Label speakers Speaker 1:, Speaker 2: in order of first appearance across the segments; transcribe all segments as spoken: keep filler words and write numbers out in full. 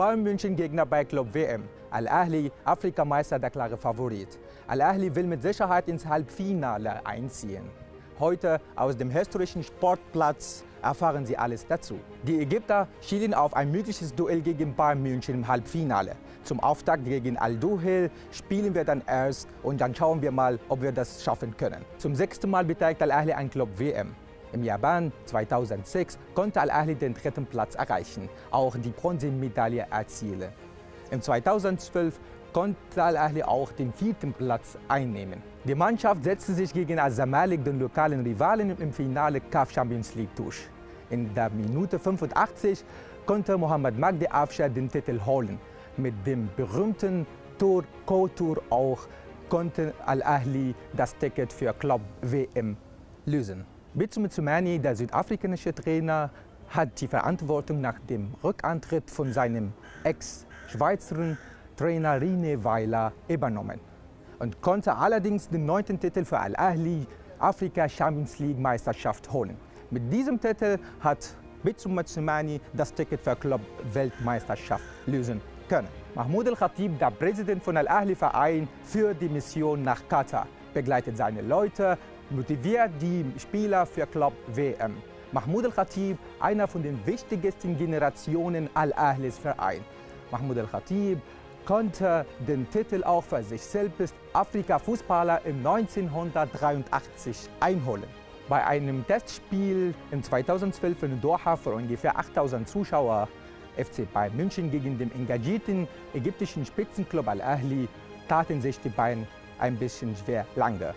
Speaker 1: Bayern München Gegner bei Club W M. Al-Ahly, Afrikameister, der klare Favorit. Al-Ahly will mit Sicherheit ins Halbfinale einziehen. Heute aus dem historischen Sportplatz erfahren Sie alles dazu. Die Ägypter schielen auf ein mögliches Duell gegen Bayern München im Halbfinale. Zum Auftakt gegen Al-Duhel spielen wir dann erst und dann schauen wir mal, ob wir das schaffen können. Zum sechsten Mal beteiligt Al-Ahly an Club W M. Im Japan zweitausendsechs konnte Al-Ahly den dritten Platz erreichen, auch die Bronzemedaille erzielen. Im zweitausendzwölf konnte Al-Ahly auch den vierten Platz einnehmen. Die Mannschaft setzte sich gegen Al-Zamalek, den lokalen Rivalen, im Finale C A F Champions League durch. In der Minute fünfundachtzig konnte Mohamed Magdi Afshar den Titel holen. Mit dem berühmten Tor Co-Tour auch konnte Al-Ahly das Ticket für Club W M lösen. Bizum Zumani, der südafrikanische Trainer, hat die Verantwortung nach dem Rückantritt von seinem Ex-Schweizer Trainer René Weiler übernommen und konnte allerdings den neunten Titel für Al-Ahly Afrika Champions League Meisterschaft holen. Mit diesem Titel hat Bizum Zumani das Ticket für Club Weltmeisterschaft lösen können. Mahmoud El-Khatib, der Präsident von Al-Ahly Verein, führt die Mission nach Katar, begleitet seine Leute, motiviert die Spieler für Club W M. Mahmoud El-Khatib, einer von den wichtigsten Generationen Al-Ahlys Verein. Mahmoud El-Khatib konnte den Titel auch für sich selbst Afrika-Fußballer im neunzehnhundertdreiundachtzig einholen. Bei einem Testspiel im zweitausendzwölf in Doha für ungefähr achttausend Zuschauer F C Bayern München gegen den engagierten ägyptischen Spitzenclub Al-Ahly taten sich die Bayern ein bisschen schwer lange.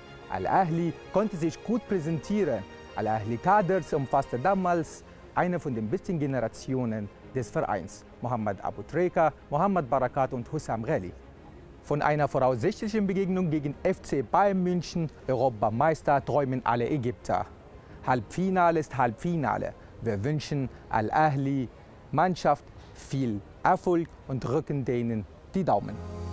Speaker 1: Al-Ahly konnte sich gut präsentieren. Al-Ahly-Kaders umfasste damals eine von den besten Generationen des Vereins. Mohamed Abu Treka, Mohamed Barakat und Hussam Ghali. Von einer voraussichtlichen Begegnung gegen F C Bayern München, Europameister, träumen alle Ägypter. Halbfinale ist Halbfinale. Wir wünschen Al-Ahly Mannschaft viel Erfolg und drücken denen die Daumen.